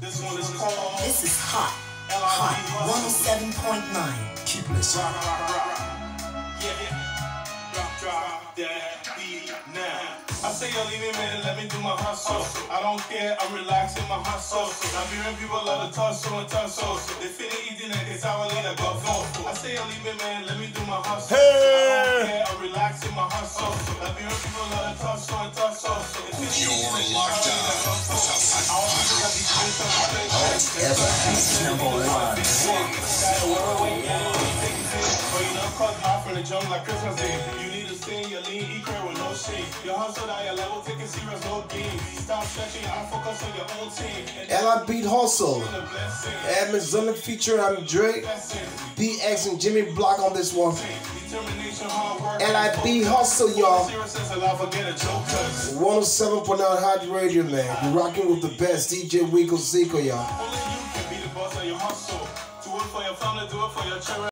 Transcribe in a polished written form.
This one is called. This is Hot. Hot 107.9. Keep listening. Drop that beat now. I say yo, leave me, man, let me do my hustle. I don't care, I'm relaxing my hustle. I be hearing people love to tussle and tussle. They finna eating it, it's how I lead a go. I say yo, leave me, man, let me do my hustle. I don't care, I'm relaxing my hustle. I be hearing people love to tussle and tussle. You're locked on. Like Christmas Day, you need to stay in your lean, eat crab with no shade. Your hustle at your level, taking serious, no game. Stop stretching, I focus on your own team. Ella Beat Hustle, Amazon feature, I'm Drake, BX and Jimmy Block on this one. Ella Beat Hustle, y'all. 107.9 Hot Radio, man. You're rocking with the best DJ Winkle Zico, y'all. Only you can be the boss of your hustle. Do it for your family, do it for your charity.